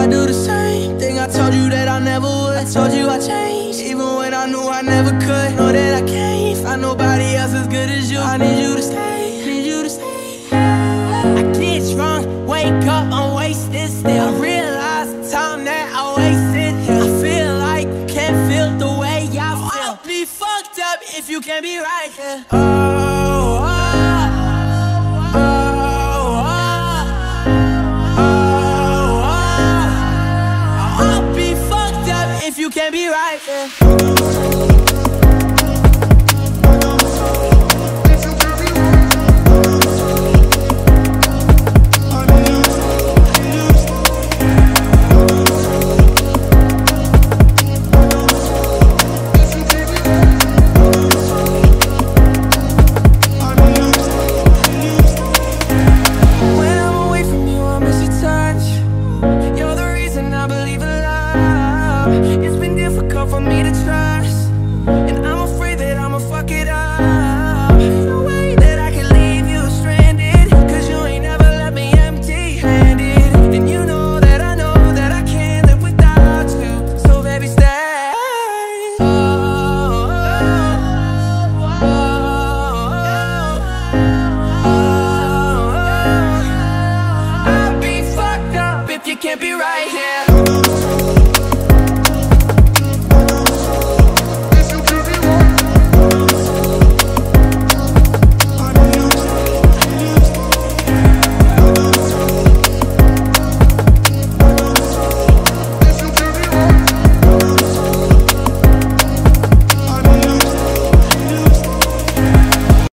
I do the same thing I told you that I never would. I told you I changed, even when I knew I never could. Know that I can't find nobody else as good as you. I need you to stay, need you to stay. I get drunk, wake up, I'm wasted still. I realize the time that I wasted. I feel like you can't feel the way I feel. I'll be fucked up if you can't be right here. I'll be fucked up if you can't be right here. It's been difficult for me to trust, and I'm afraid that I'ma fuck it up. No way that I can leave you stranded, cause you ain't never left me empty-handed. And you know that I can't live without you, so baby stay. I'll be fucked up if you can't be right.